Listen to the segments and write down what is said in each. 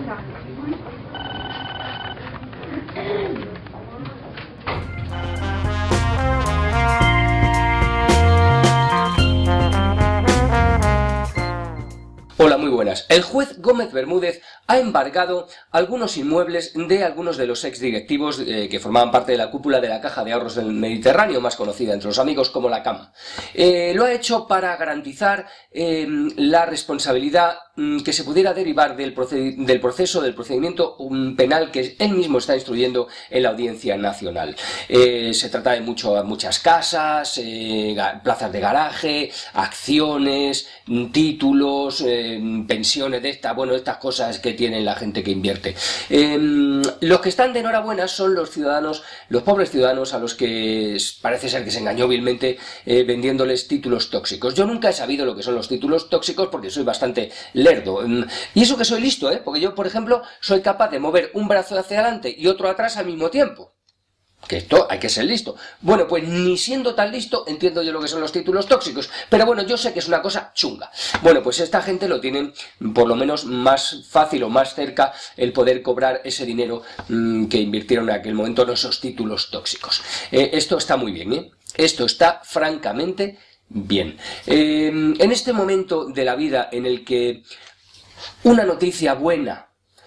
Hola, muy buenas. El juez Gómez Bermúdez ha embargado algunos inmuebles de algunos de los exdirectivos que formaban parte de la cúpula de la Caja de Ahorros del Mediterráneo, más conocida entre los amigos como la CAM. Lo ha hecho para garantizar la responsabilidad que se pudiera derivar del procedimiento penal que él mismo está instruyendo en la Audiencia Nacional. Se trata de muchas casas, plazas de garaje, acciones, títulos, pensiones de estas cosas que tienen la gente que invierte. Los que están de enhorabuena son los ciudadanos, los pobres ciudadanos a los que parece ser que se engañó vilmente vendiéndoles títulos tóxicos. Yo nunca he sabido lo que son los títulos tóxicos porque soy bastante lerdo. Y eso que soy listo, porque yo, por ejemplo, soy capaz de mover un brazo hacia adelante y otro atrás al mismo tiempo. Que esto hay que ser listo. Bueno, pues ni siendo tan listo entiendo yo lo que son los títulos tóxicos, pero bueno, yo sé que es una cosa chunga. Bueno, pues esta gente lo tienen por lo menos más fácil o más cerca el poder cobrar ese dinero que invirtieron en aquel momento en esos títulos tóxicos. Esto está muy bien, ¿eh? Esto está francamente bien. En este momento de la vida en el que una noticia buena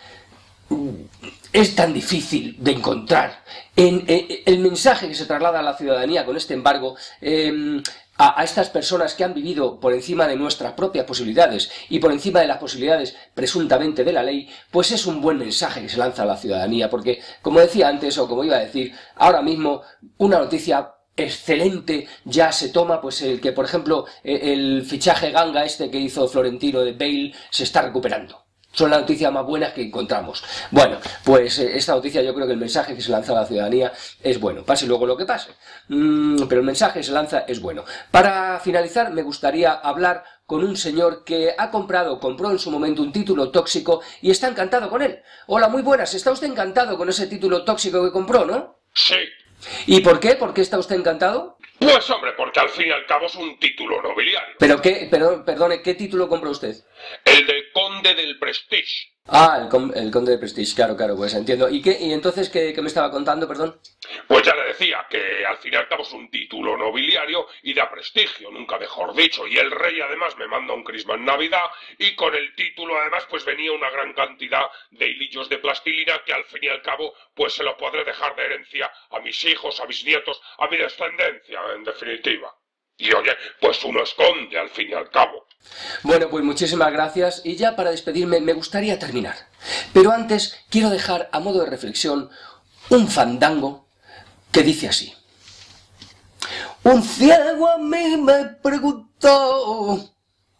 es tan difícil de encontrar, el mensaje que se traslada a la ciudadanía con este embargo a estas personas que han vivido por encima de nuestras propias posibilidades y por encima de las posibilidades presuntamente de la ley, pues es un buen mensaje que se lanza a la ciudadanía, porque como decía antes, o como iba a decir, ahora mismo una noticia excelente ya se toma, pues el que por ejemplo el fichaje ganga que hizo Florentino de Bale se está recuperando. Son las noticias más buenas que encontramos. Bueno, pues esta noticia yo creo que el mensaje que se lanza a la ciudadanía es bueno. Pase luego lo que pase. Pero el mensaje que se lanza es bueno. Para finalizar, me gustaría hablar con un señor que compró en su momento un título tóxico y está encantado con él. Hola, muy buenas. ¿Está usted encantado con ese título tóxico que compró, no? Sí. ¿Y por qué? ¿Por qué está usted encantado? Pues hombre, porque al fin y al cabo es un título nobiliario. ¿Pero qué? Perdone, ¿qué título compró usted? El de Conde del Prestige. Ah, el Conde de Prestige, claro, pues entiendo. ¿Y qué? ¿Y entonces qué me estaba contando, perdón? Pues ya le decía que al fin y al cabo es un título nobiliario y da prestigio, nunca mejor dicho. Y el rey además me manda un crisma en Navidad y con el título además pues venía una gran cantidad de hilillos de plastilina que al fin y al cabo pues se lo podré dejar de herencia a mis hijos, a mis nietos, a mi descendencia, en definitiva. Y oye, pues uno esconde al fin y al cabo. Bueno, pues muchísimas gracias y ya para despedirme me gustaría terminar. Pero antes quiero dejar a modo de reflexión un fandango que dice así. Un ciego a mí me preguntó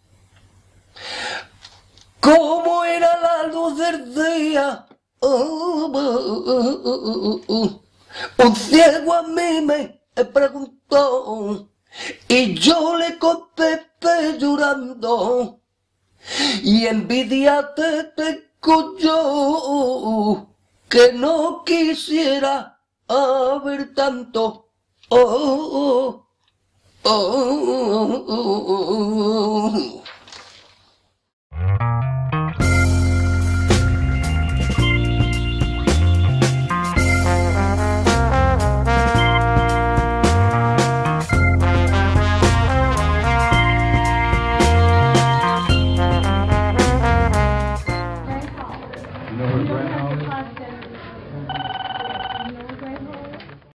cómo era la luz del día. Un ciego a mí me preguntó y yo le contesté llorando, y envidia te tengo yo, que no quisiera haber tanto. Oh, oh, oh, oh, oh. No,